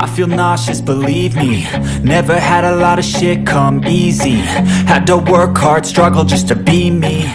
I feel nauseous, believe me. Never had a lot of shit come easy. Had to work hard, struggle just to be me.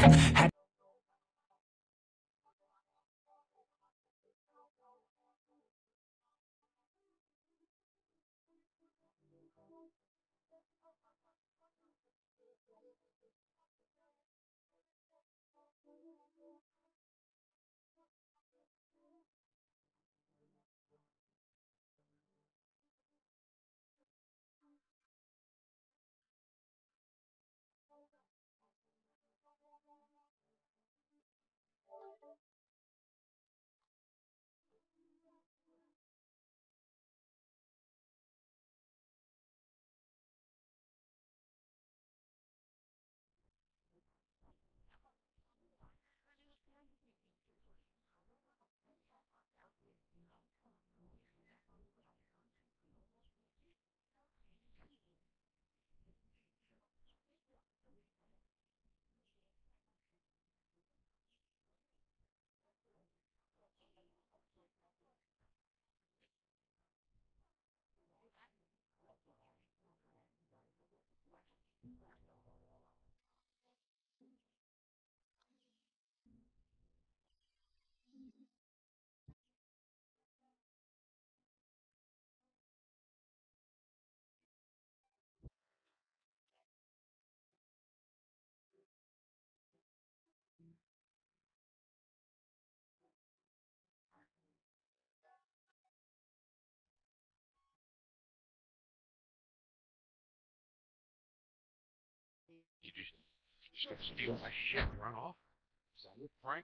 You just gonna steal my shit and run off? Is that it, Frank?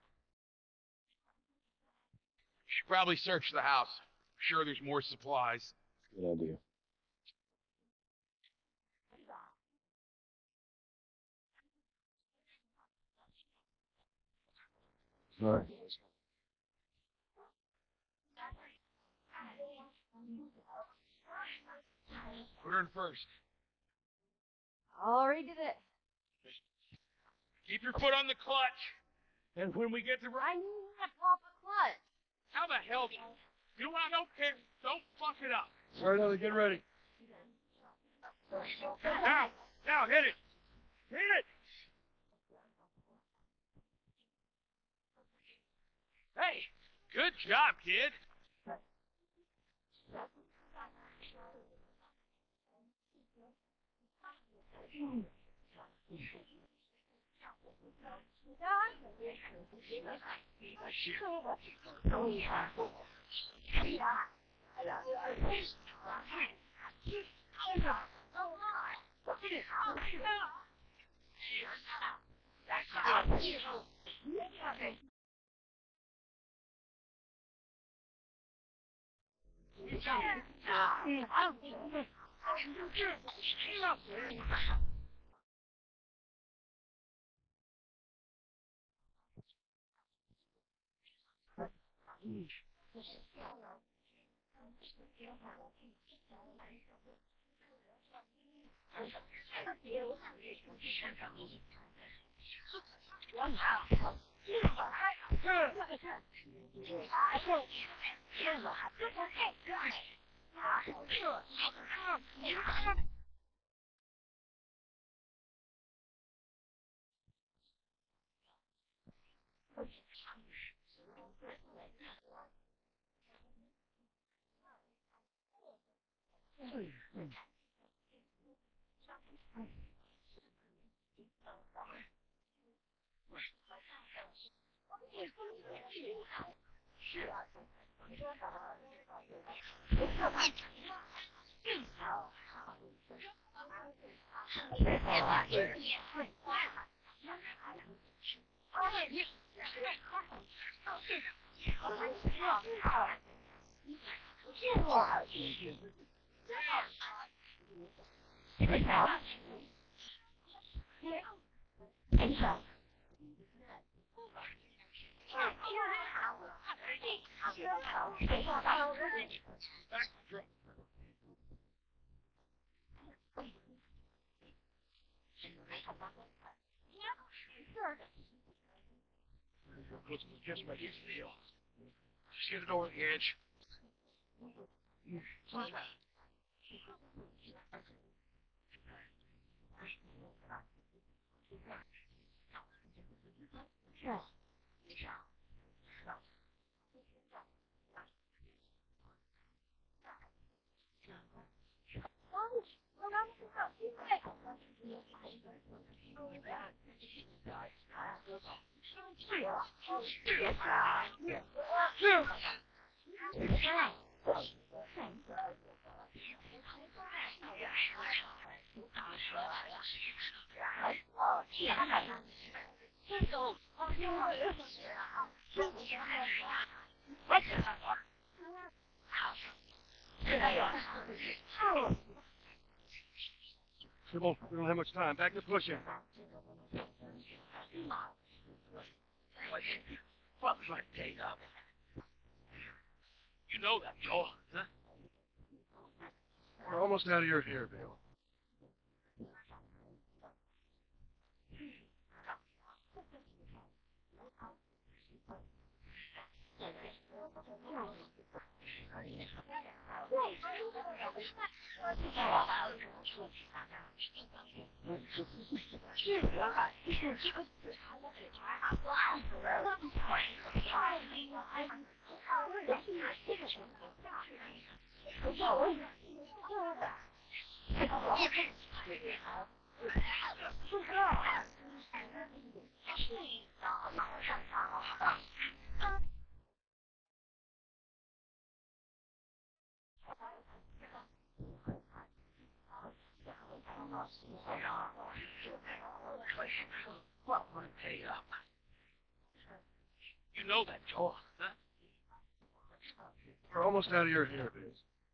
You should probably search the house. I'm sure there's more supplies. Good idea. All right. Put her in first. Already did it. Keep your foot on the clutch. And when we get to I need to pop a clutch. how the hell you want don't care. Don't fuck it up. All right, Ellie, get ready. Now hit it. Hit it. Hey, good job, kid. Just make it feel. Just get it over the edge. Come on, we don't have much time. Back to pushing. Fuck my day up. You know that, Joel, huh? We're almost out of your hair, Bill. Fuck my day up. You know that, Joel, huh? We're almost out of your hair, Bill.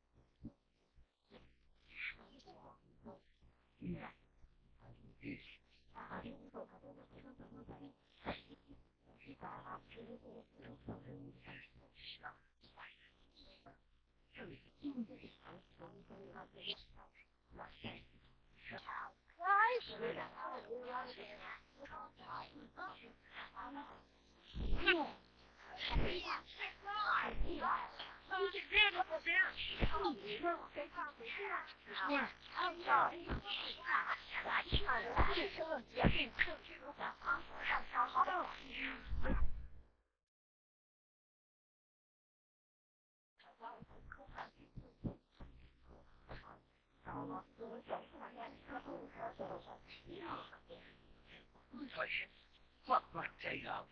Fuck my day up.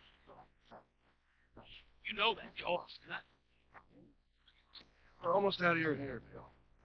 You know that, Joel, huh? We're almost out of your hair, Bill.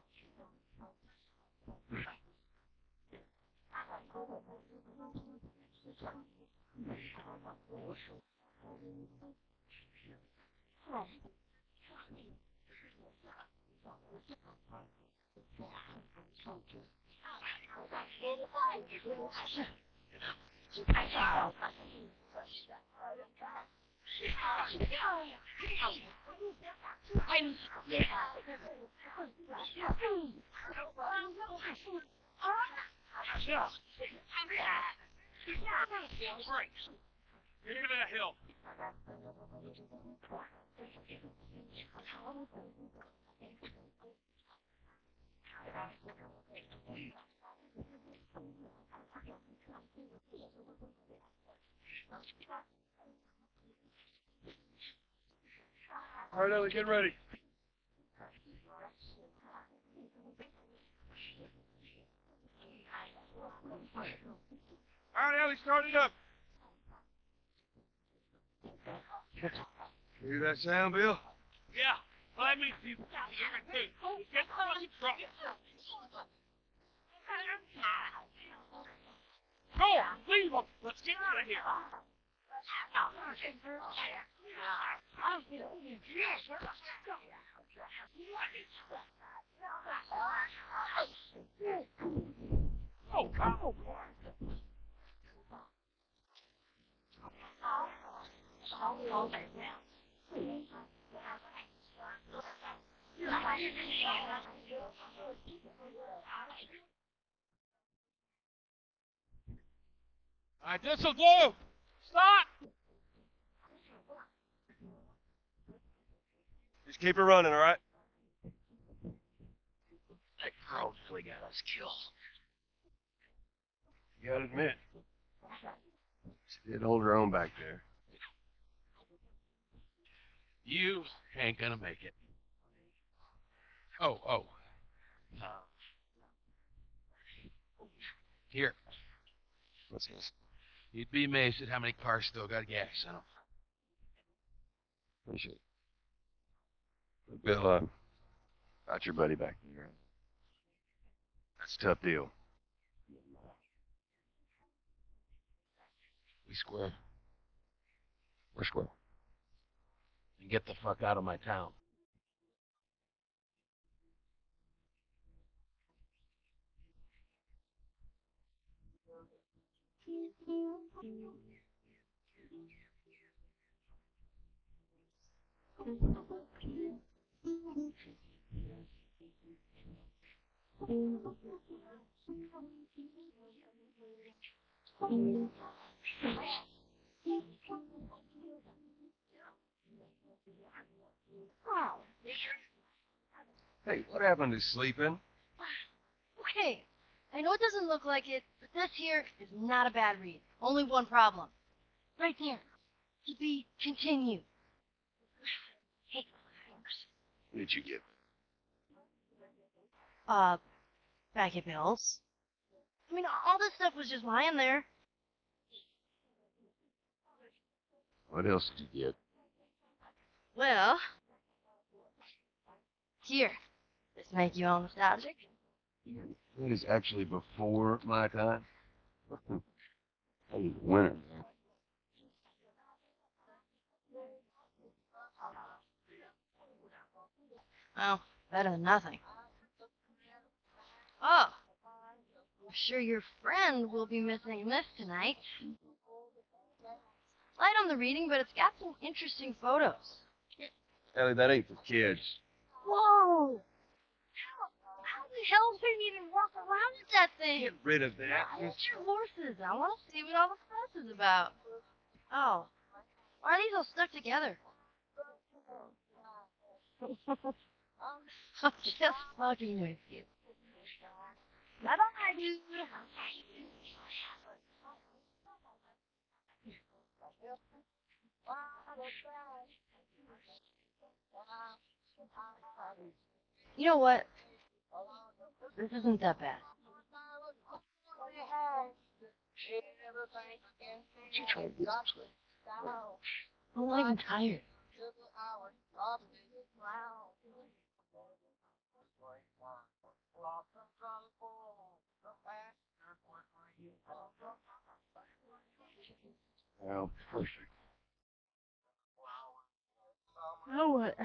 Get into that hill. All right, Ellie, get ready. All right, Ellie, start it up. Hear that sound, Bill? Yeah, well, that means you hear it too. Get the fucking truck. Go on, leave them. Let's get out of here. Oh, God. All right, this'll do. Stop! Just keep it running, all right? definitely got us killed. You gotta admit, she did hold her own back there. You ain't gonna make it. Oh. Here. What's this? You'd be amazed at how many cars still got gas in them. Appreciate it. Bill, got your buddy back there. That's a tough deal. We square. We're square. And get the fuck out of my town. Hey, what happened to sleeping? Okay, I know it doesn't look like it, but this here is not a bad read. Only one problem. Right there. To be continued. Hey, What did you get? bag of bills. I mean, all this stuff was just lying there. What else did you get? Well, here. This make you all nostalgic? It is actually before my time. I was a winner, man. Well, better than nothing. Oh, I'm sure your friend will be missing this tonight. Light on the reading, but it's got some interesting photos. Ellie, that ain't for kids. Whoa! How the hell can you even walk around with that thing? Get rid of that. They're horses. I want to see what all the fuss is about. Oh, why are these all stuck together? I'm just fucking with you. Bye-bye, dude. You know what? This isn't that bad. I'm not even tired. Well, perfect. You know what?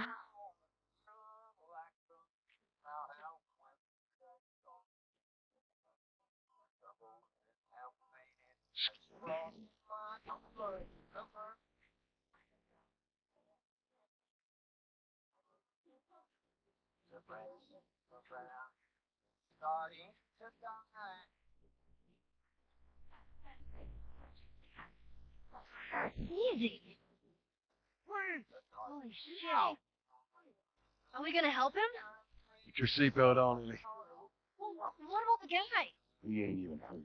Easy. Holy shit. Are we gonna help him? Get your seatbelt on, Ellie. Well, what about the guy? He ain't even hurt.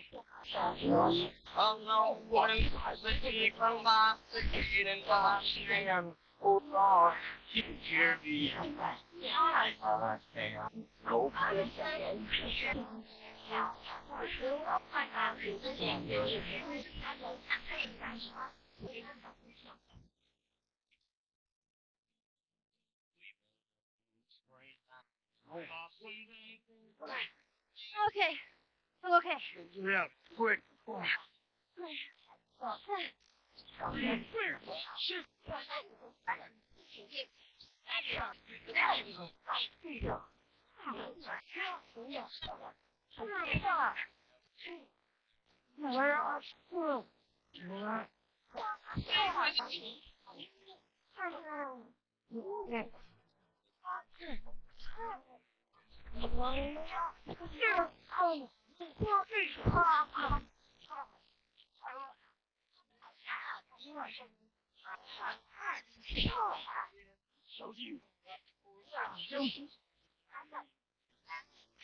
Okay. I'm okay. Yeah, quick.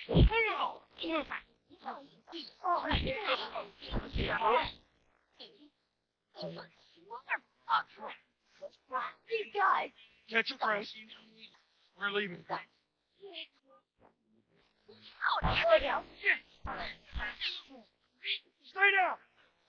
These guys! Catch your breath. We're leaving. Stay down!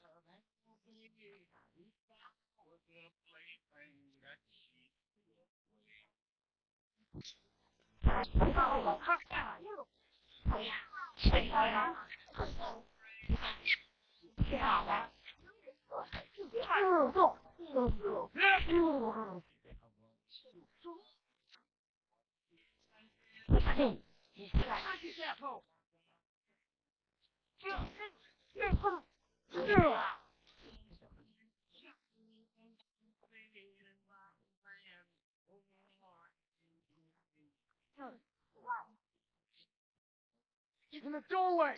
He's in the doorway!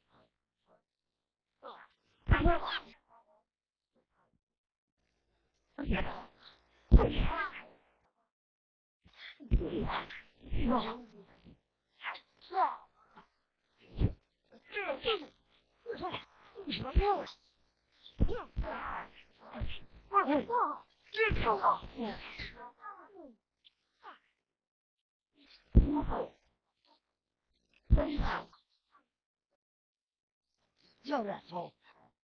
You asshole!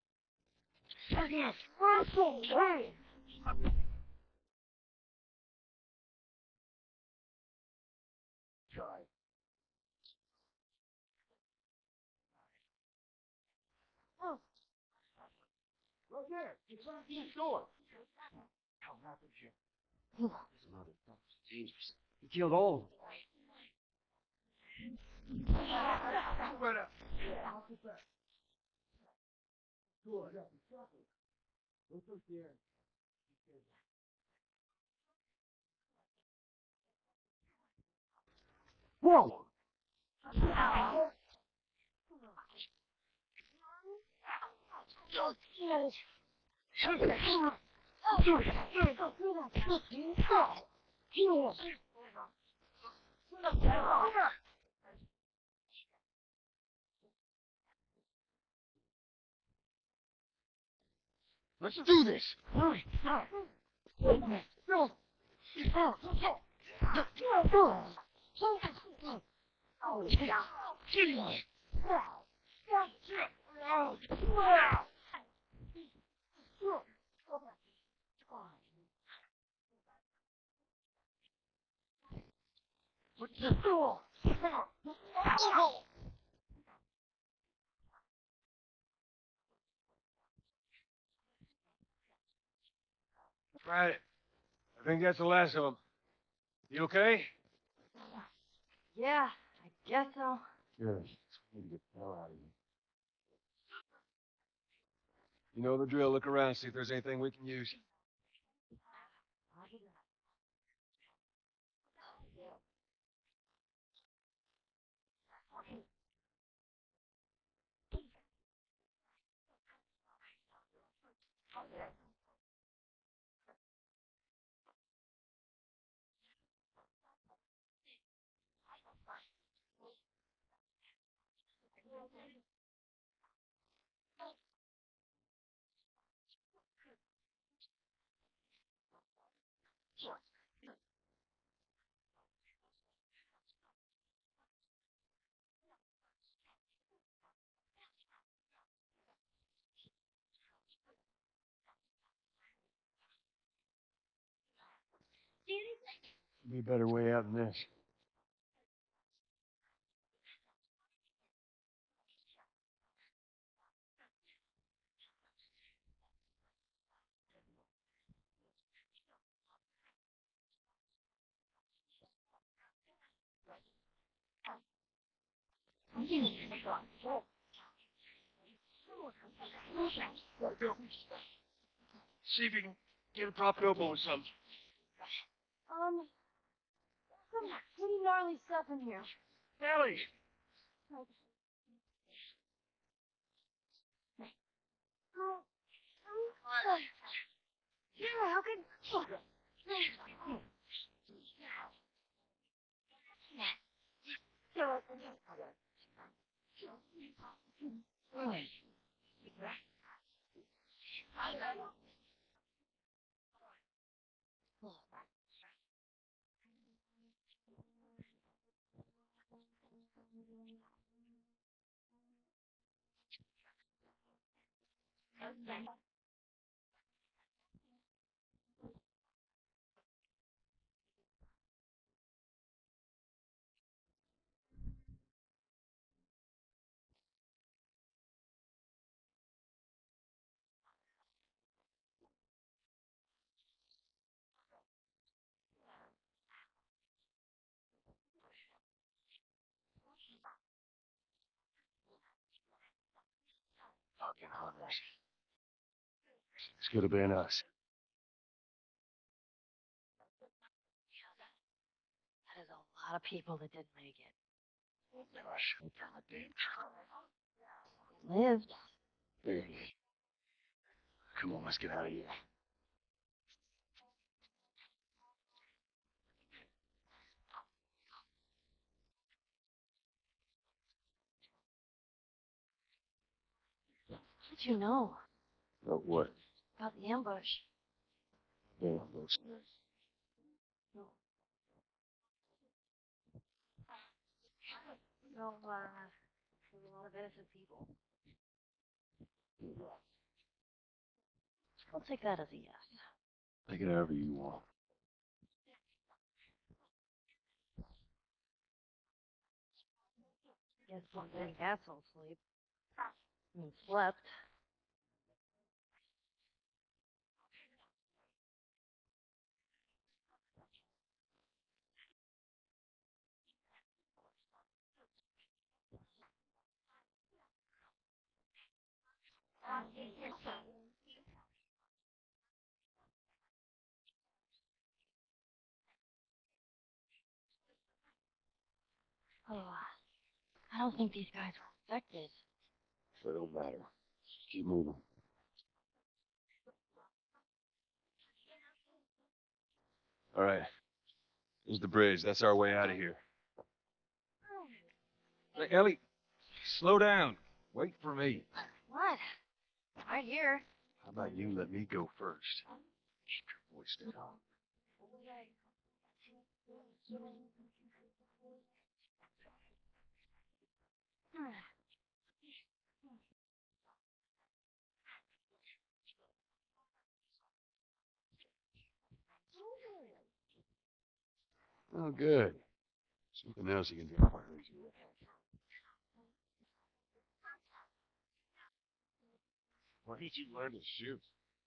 Right there! It's right through the door! How happened here? His mother. Dangerous. He killed all of them. Right up. Get back. Cool, I got you. Go through here. Whoa! Let's do this! Right. I think that's the last of them. You okay? Yeah, I guess so. Good. We need to get the hell out of here. You know the drill. Look around, see if there's anything we can use. Be a better way out than this. See if you can get a prop elbow or something. Some pretty gnarly stuff in here. Ellie! Yeah, how can... Fucking hunters. This could have been us. That is a lot of people that didn't make it. Gosh, I'm goddamn truck. Lived. Barely. Come on, let's get out of here. How did you know But what? about the ambush? Yeah, those. So, there's a lot of innocent people. I'll take that as a yes. Take it however you want. Guess one big asshole sleep. I mean, slept. Oh, I don't think these guys were infected. It don't matter. Keep moving. All right. Here's the bridge. That's our way out of here. Hey, Ellie, slow down. Wait for me. What? Right here. How about you let me go first? Keep your voice down. Oh, good. Something else you can do. Why did you learn to shoot?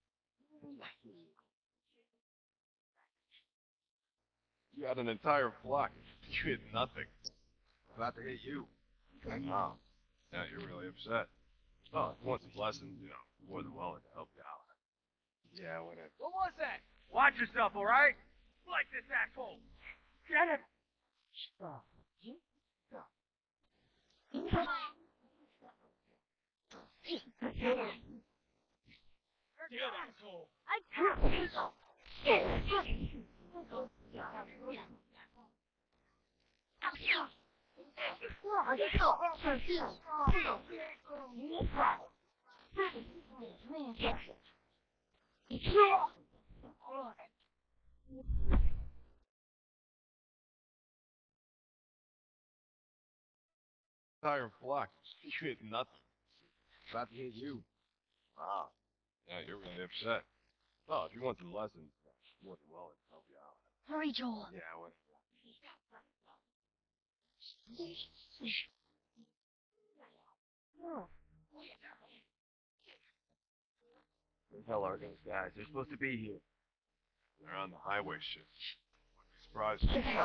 You had an entire flock. You hit nothing. About to hit you. Wow. Now you're really upset. Oh, if you want some lessons, more than willing to help you out. Yeah, whatever. What was that? Watch yourself, all right? Like this asshole. Get him. Good asshole. Entire flock. You hit nothing. About to hit you. Wow. Yeah, you're really upset. Oh, if you want some lessons, more than willing to help you out. Hurry, Joel. Yeah, whatever. Where the hell are those guys? They're supposed to be here. They're on the highway shift. Surprised.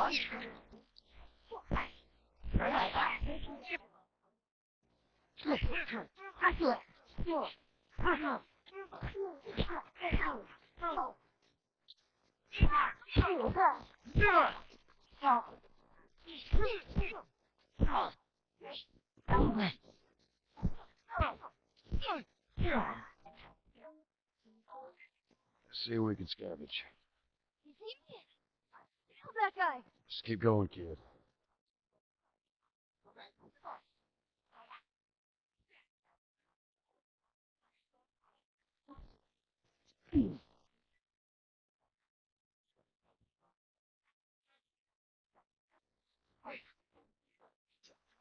See what we can scavenge. You see me? Kill that guy. Just keep going, kid.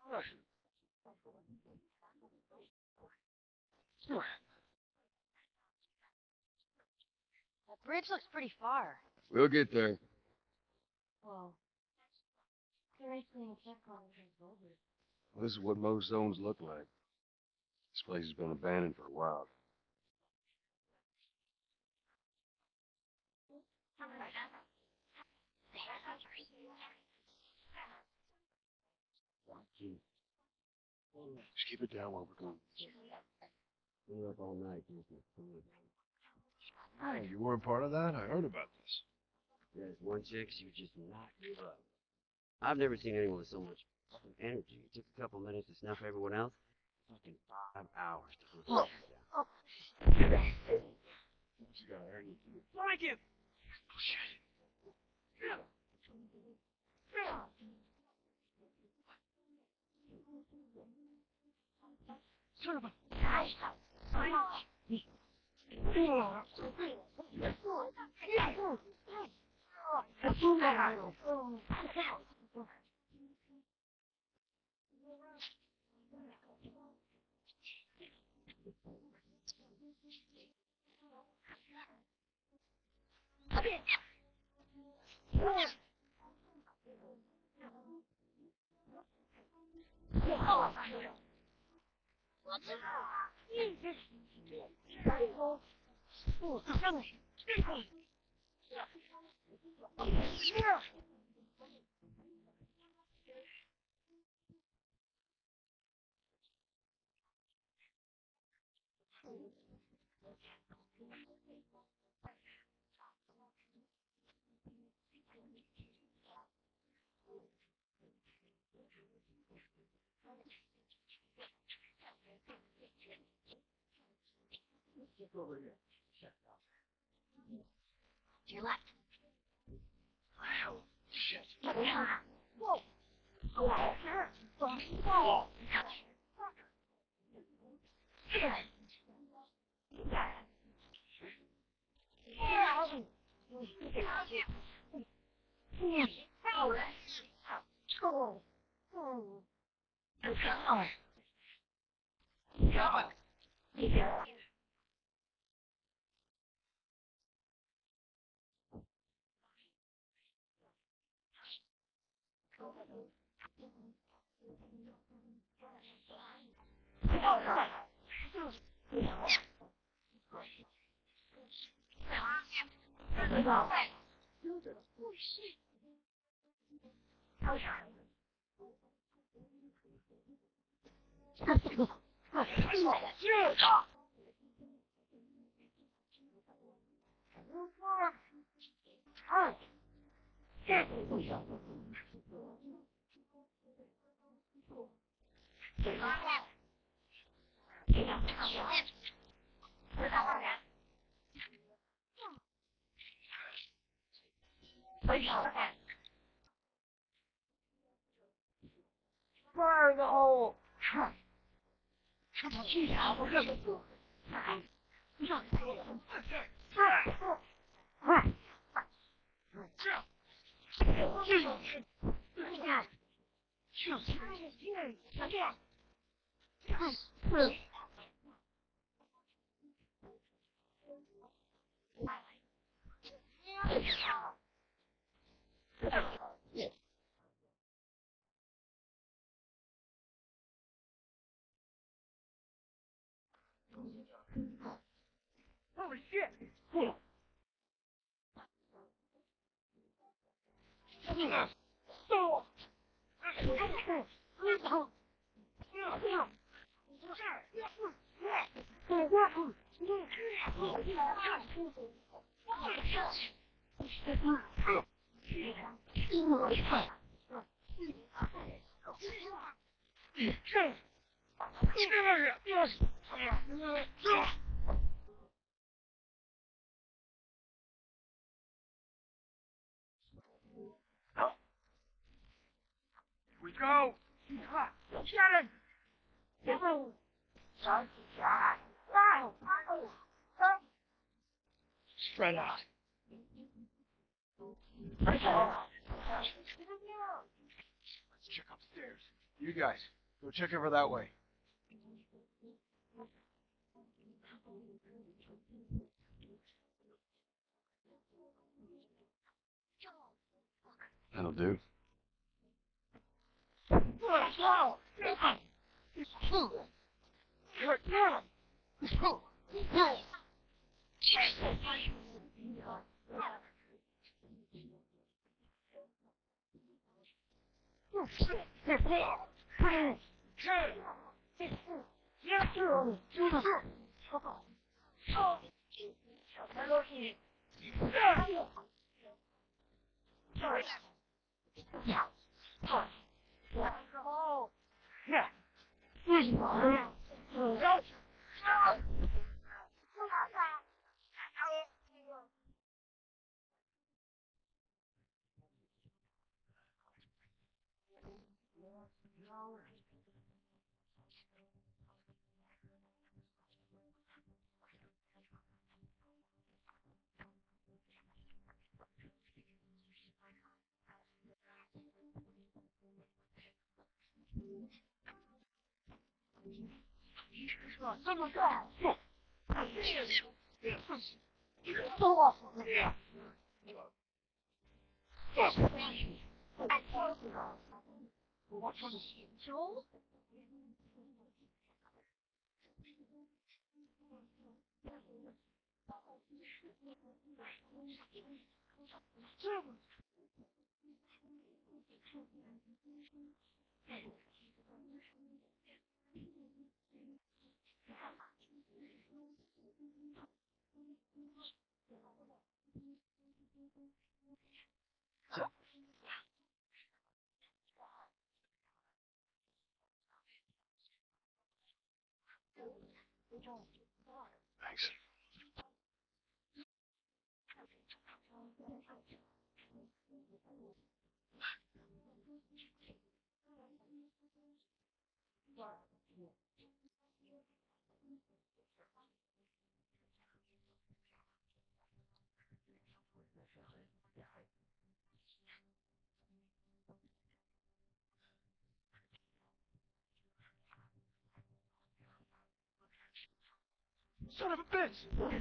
That bridge looks pretty far. We'll get there. Well, seriously, check on over. This is what most zones look like. This place has been abandoned for a while. Just keep it down while we're going. We're up all night. Oh, you weren't part of that? I heard about this. There's one chick, she was just knocked me up. I've never seen anyone with so much fucking energy. It took a couple minutes to snuff everyone else. Fucking 5 hours to put this down. You gotta earn it. Thank you! Oh, shit. Son of a... To your left. Hell, shit. Fire in the hole! Holy shit! We go! Shannon! Spread out. Let's check upstairs. You guys, go check over that way. That'll do. Joel? Thanks. Son of a bitch!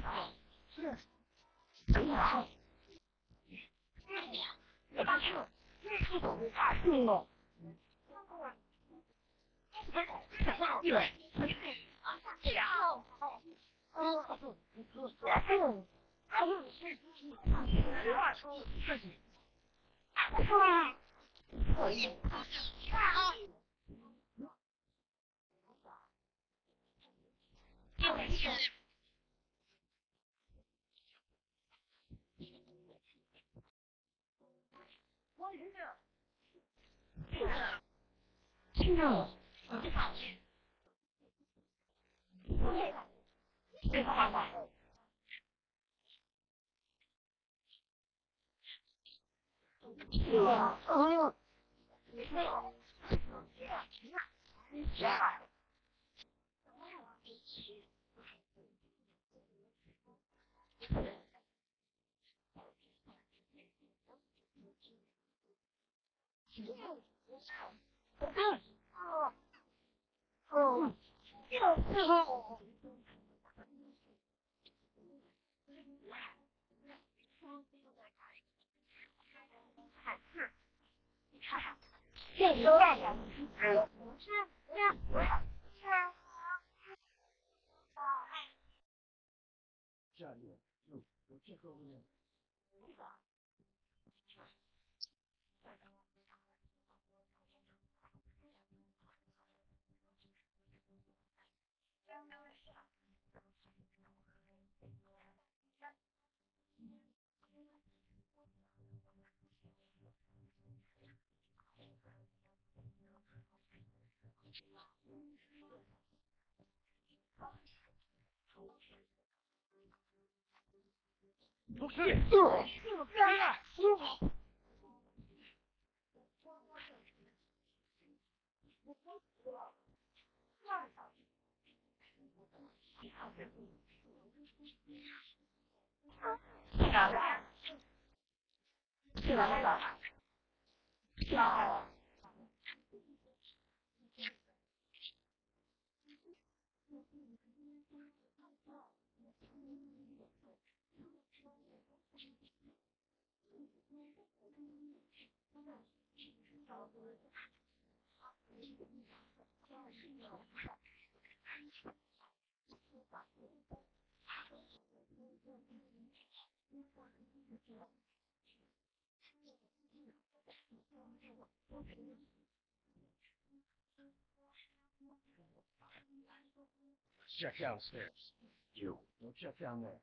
Let's check downstairs. You. Go check down there.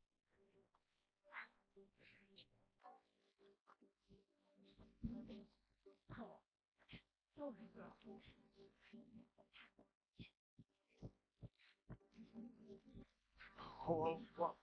Oh, fuck.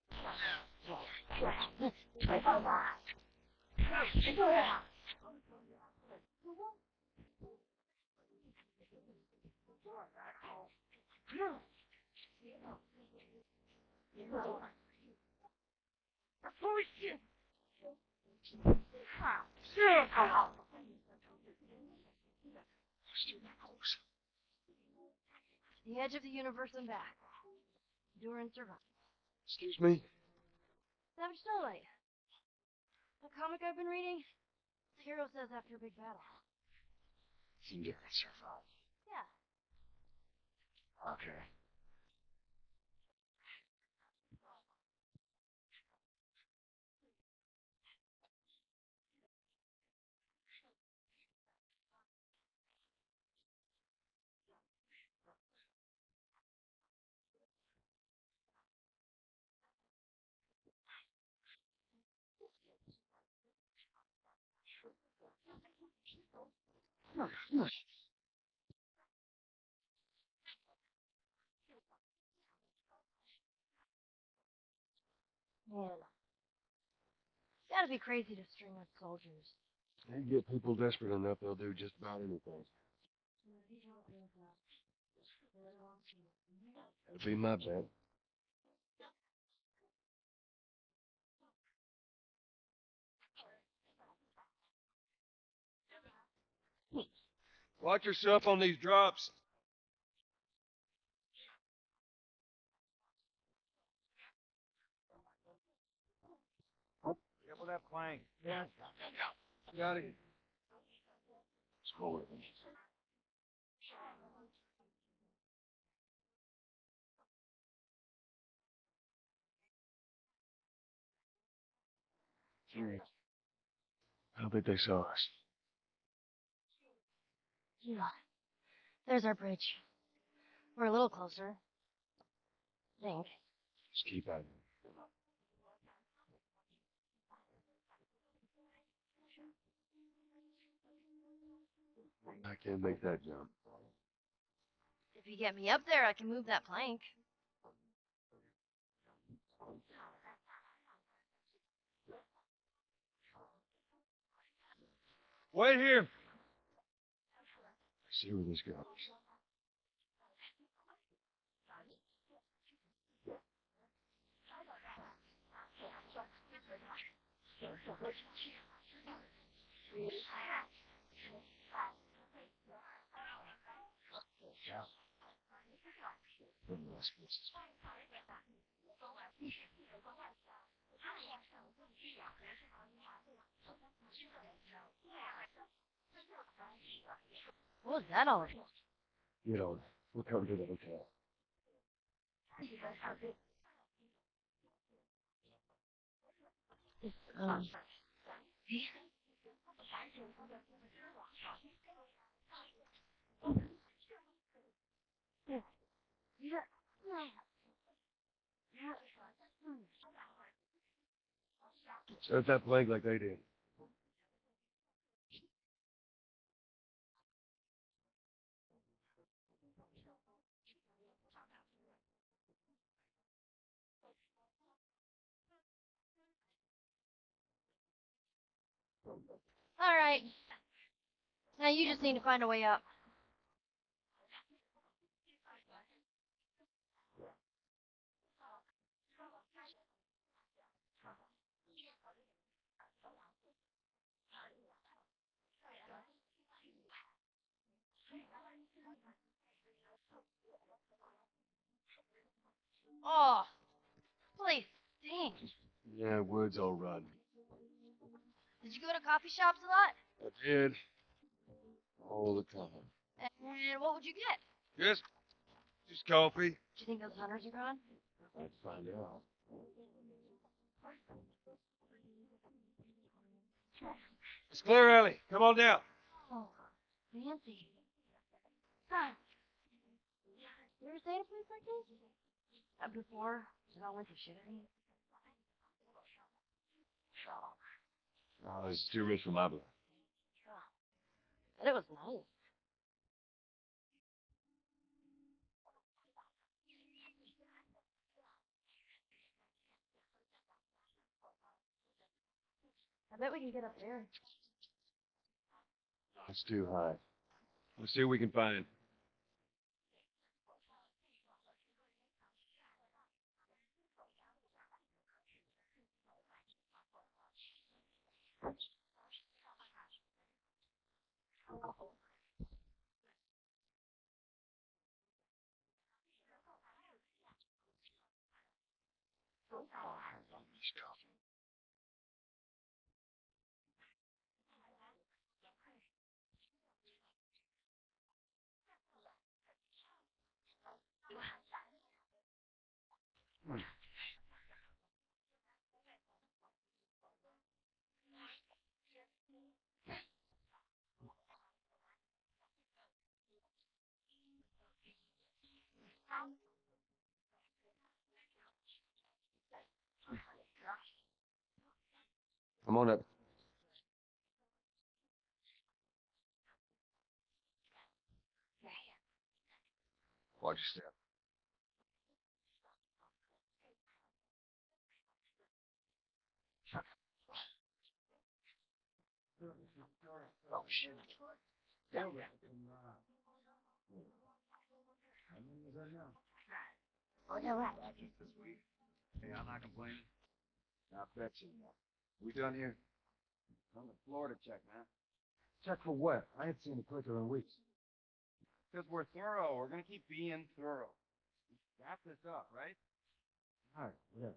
The edge of the universe and back. Endure and survive. Excuse me? Savage Starlight. The comic I've been reading, the hero says after a big battle. Endure and survive. Yeah. Okay. Man. Gotta be crazy to string up soldiers. You get people desperate enough, they'll do just about anything. That'd be my bet. Watch yourself on these drops. Careful that plank. Yeah. Got it. Slow it. I don't think they saw us. Yeah. There's our bridge. We're a little closer. I think. Just keep at it. I can't make that jump. If you get me up there, I can move that plank. Wait here. See where this goes. What was that all about? You know, we'll come to the hotel. Um. Set that flag like they did. All right. Now you just need to find a way up. Oh, place stinks. Yeah, wood's all rotten. Did you go to coffee shops a lot? I did. All the time. And what would you get? Just coffee. Do you think those hunters are gone? Let's find out. It's clear, Ellie. Come on down. Oh, fancy. Huh. You ever stayed at a place like this? Before it all went to shit, I mean. Oh, it's too rich for my blood. But it was nice. I bet we can get up there. It's too high. Let's see what we can find. Come on up. Watch your step. Oh, shit. Down. Oh, no, right. This week. Hey, I'm not complaining. I bet you. We done here? On the floor to check, man. Check for what? I ain't seen a clicker in weeks. Because we're thorough. We're gonna keep being thorough. Wrap this up, right? All right, yeah.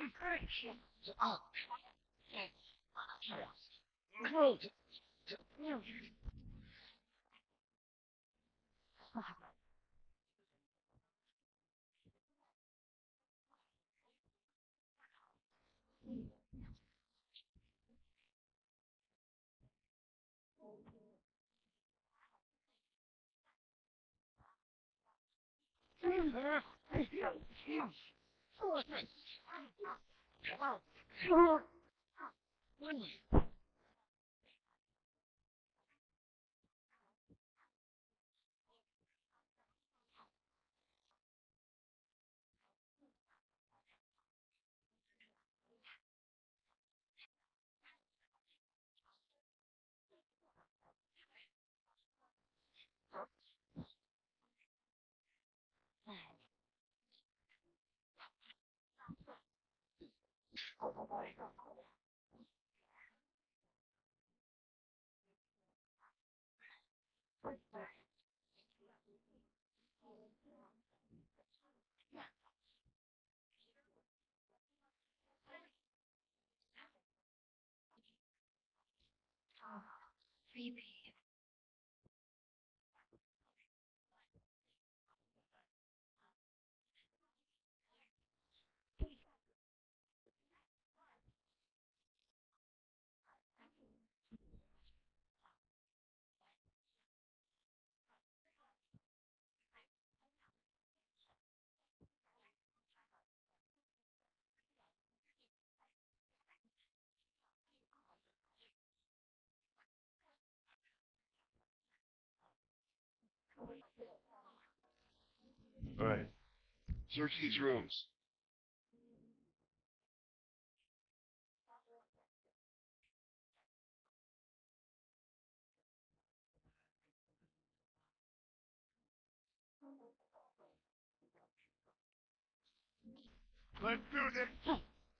Creepy. Alright. Search these rooms. Let's do this!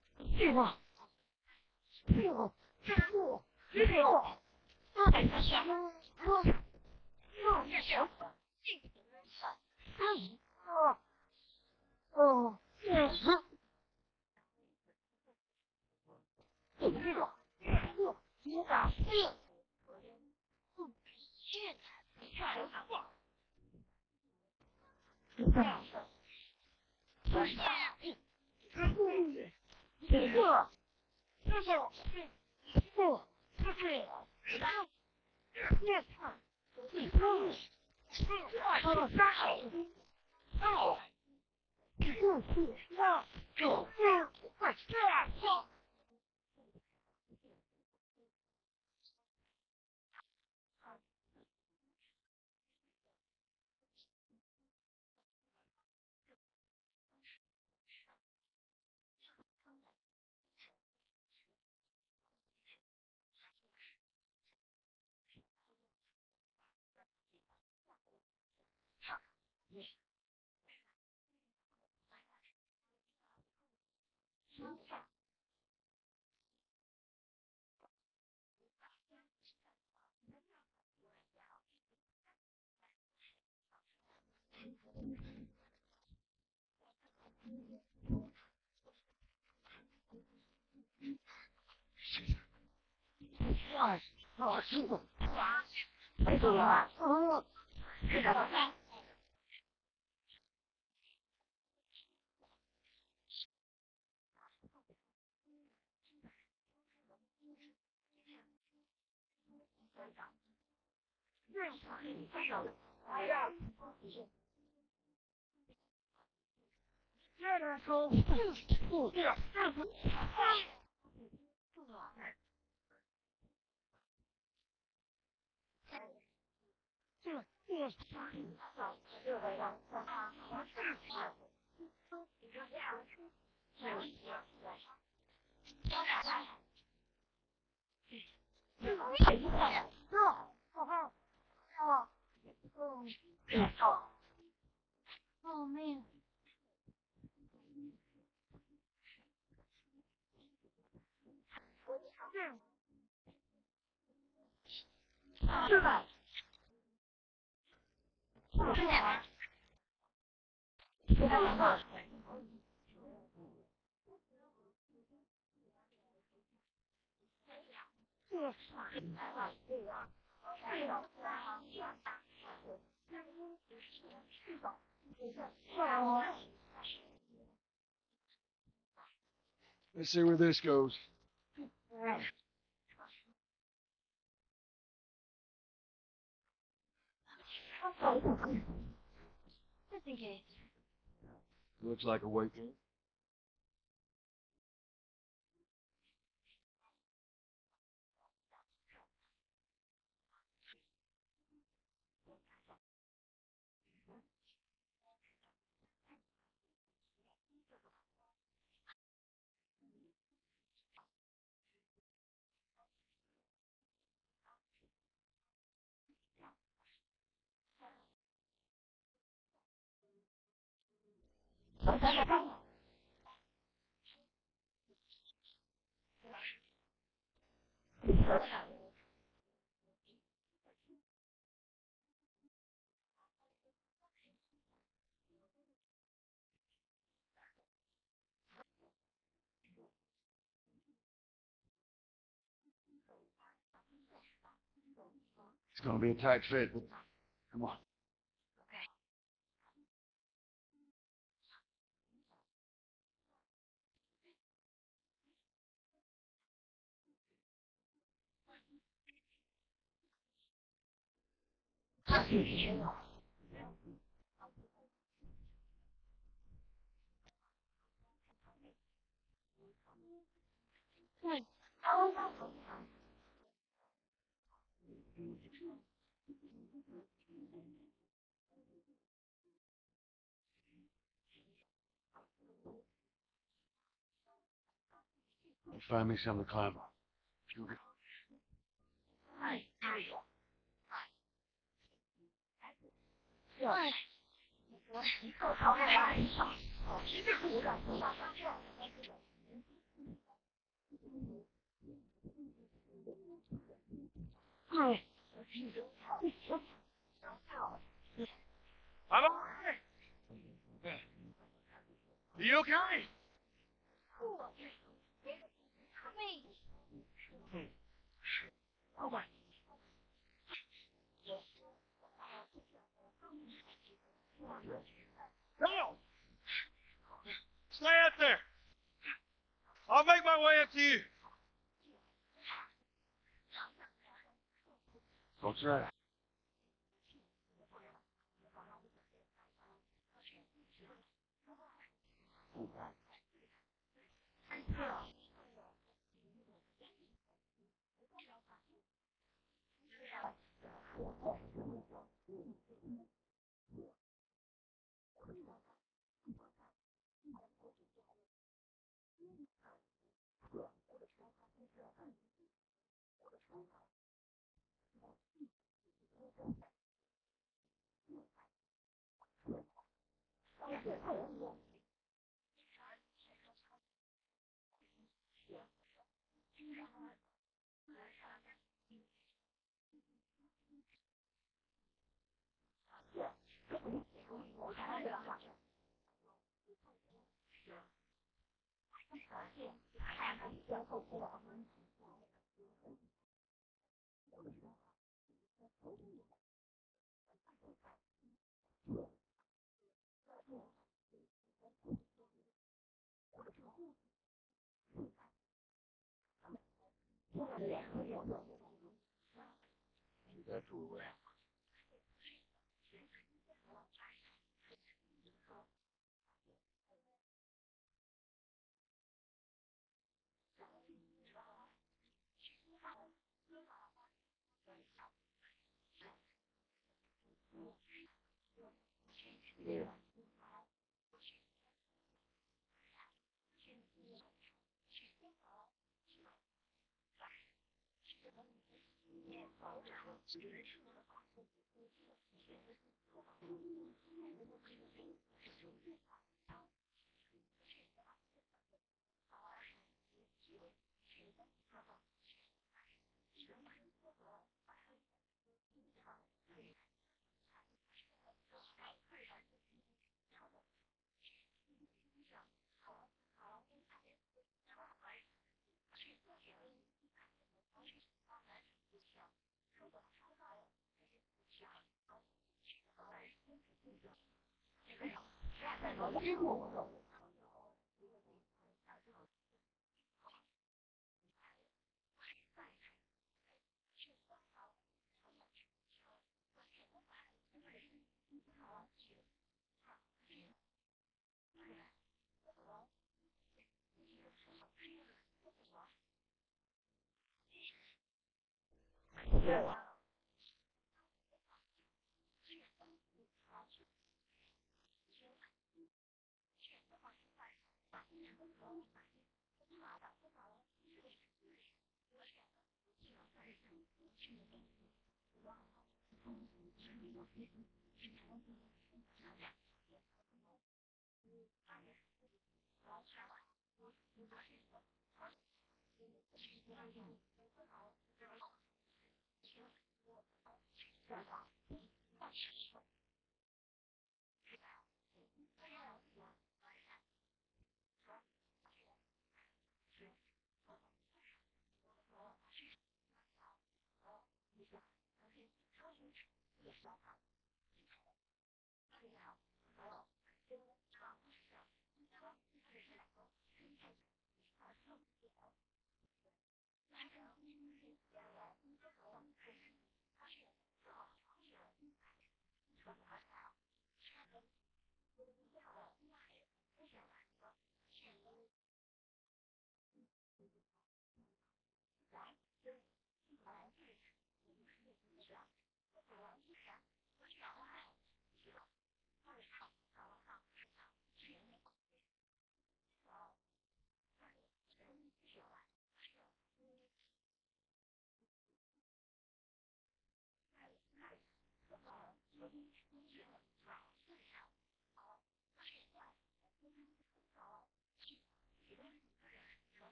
Oh man. Let's see where this goes. Just in case. Looks like a weekend. It's gonna be a tight fit. Come on. Find me something to climb on. I'm alright. Are you okay? Me. No! Stay out there. I'll make my way up to you. Don't try. That's where we're at.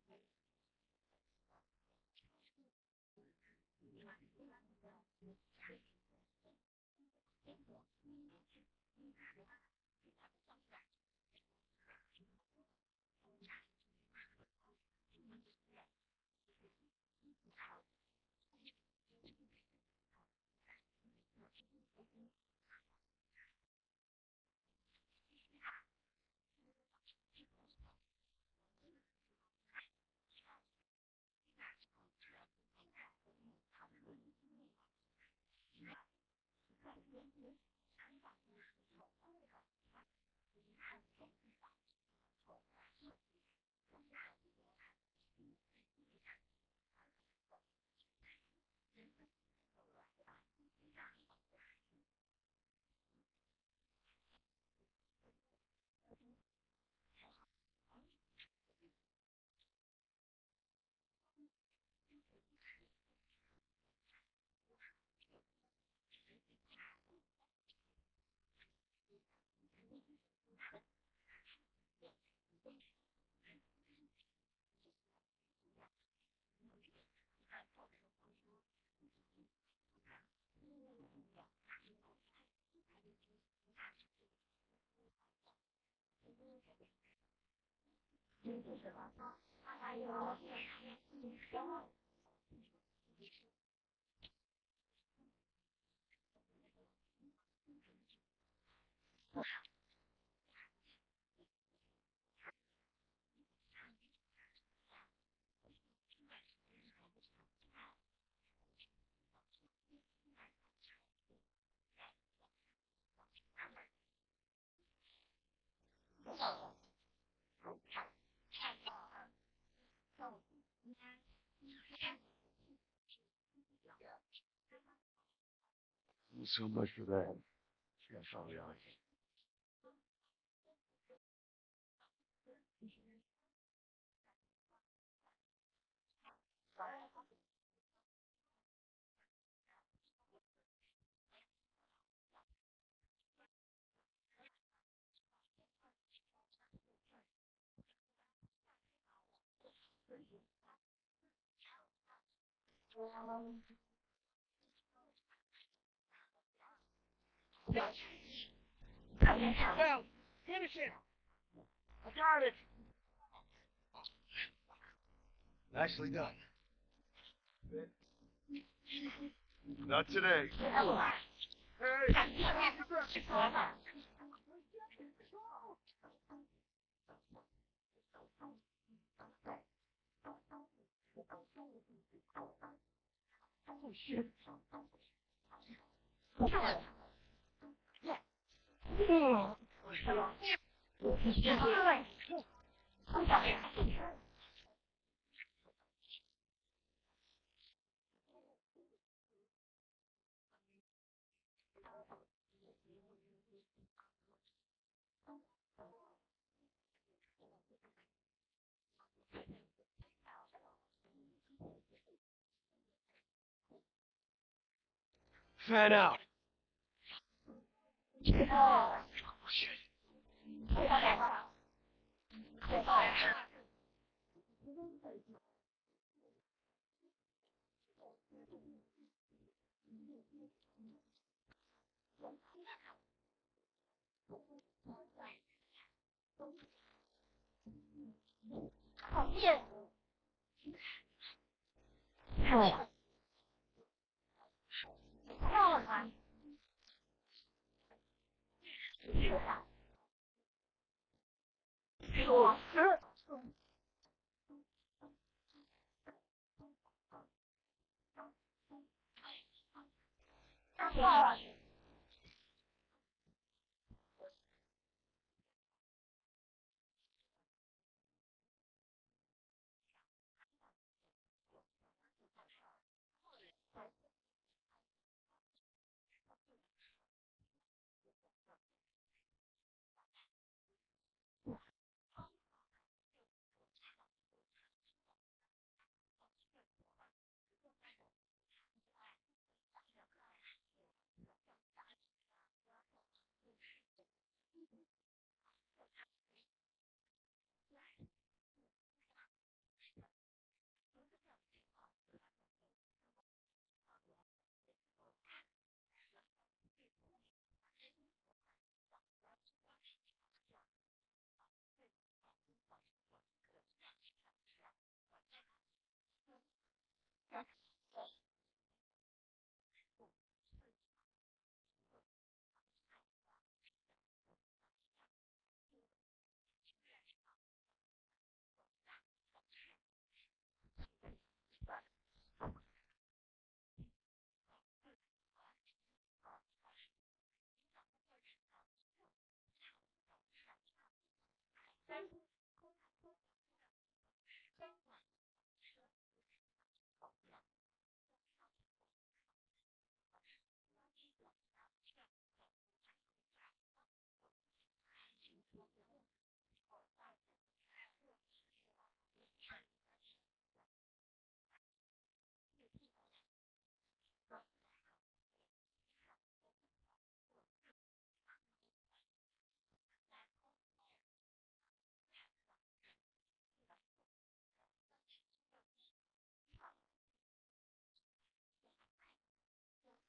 So much for that. That's all we are. Well, finish it. I got it. Nicely done. Not today. Hey! Oh, shit. Fan out.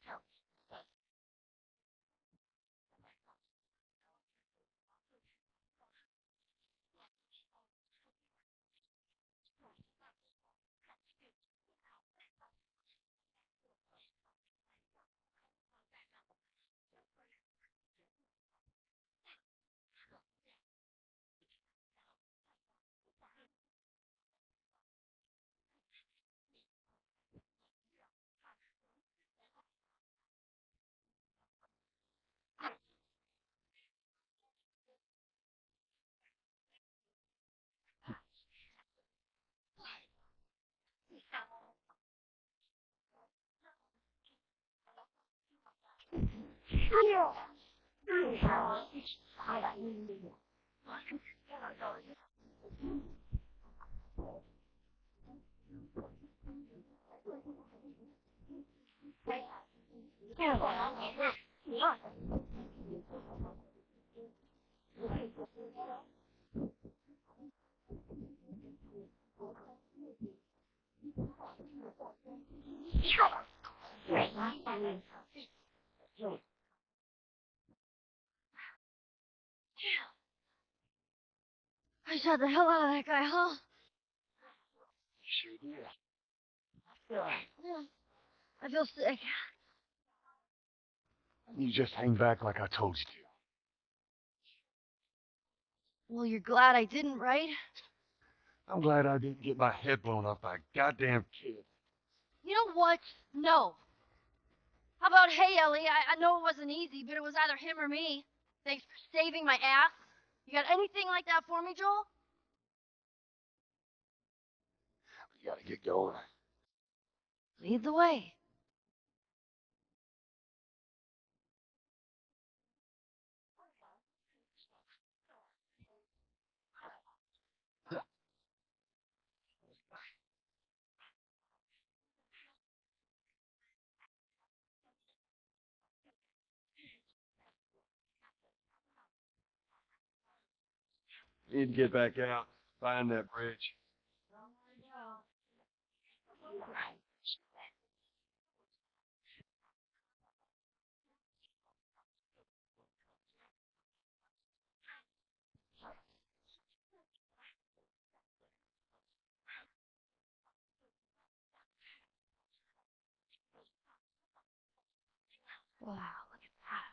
I shot the hell out of that guy, huh? Sure did. Yeah. I feel sick. You just hang back like I told you to. Well, you're glad I didn't, right? I'm glad I didn't get my head blown off by a goddamn kid. You know what? No. How about, hey, Ellie, I know it wasn't easy, but it was either him or me. Thanks for saving my ass. You got anything like that for me, Joel? We gotta get going. Lead the way. Need to get back out, find that bridge. Wow, look at that.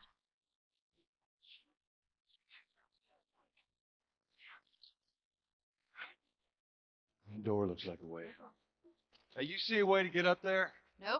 The door looks like a way. Hey, you see a way to get up there? Nope.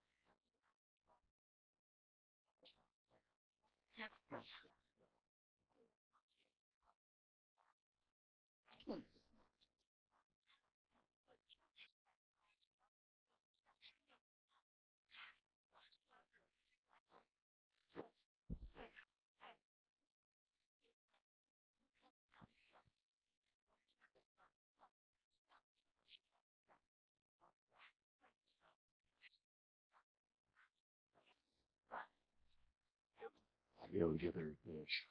I'll be able to get there and finish.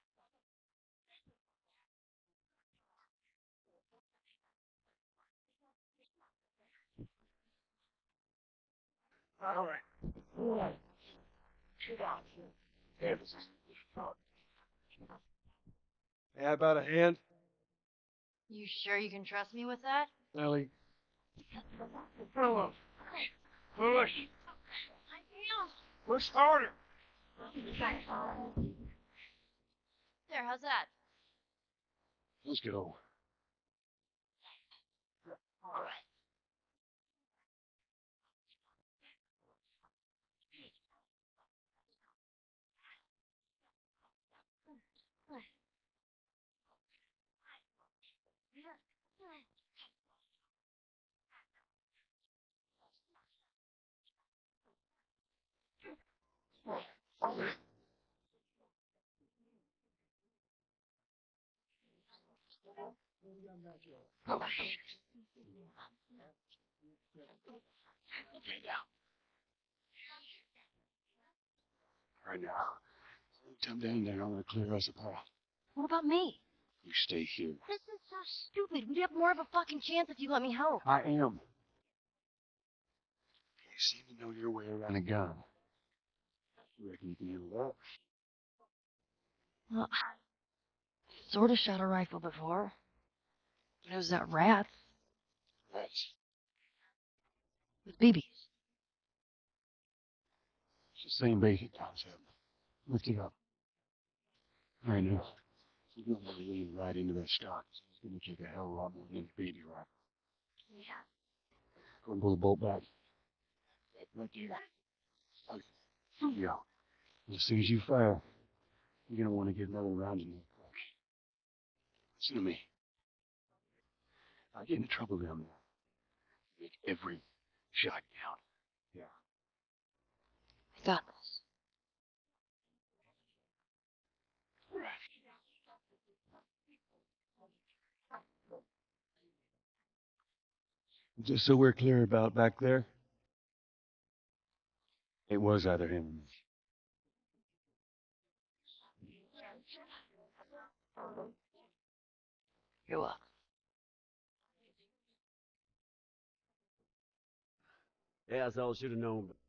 All right. Canvas. Yeah, about a hand. You sure you can trust me with that? Ellie. Push! I am. Push harder! There, how's that? Let's get over. Right now. Come down there. I'm gonna clear us a path. What about me? You stay here. This is so stupid. We'd have more of a fucking chance if you let me help. I am. You seem to know your way around a gun. You reckon you can handle that? Well, sort of shot a rifle before. But it was at rats Rats. with BBs. It's the same basic concept. Lift it up. All right, now. You're going to lean right into that stock. It's going to take a hell of a lot more than a baby rifle. Yeah. Go and pull the bolt back. Right there. Okay. Yeah. And as soon as you fire, you're going to want to get another round in there. Listen to me. I get into trouble down there. Make every shot count. Yeah. I got this. Right. Just so we're clear about back there, it was either him or me. You're welcome. Yeah, that's all I should have known.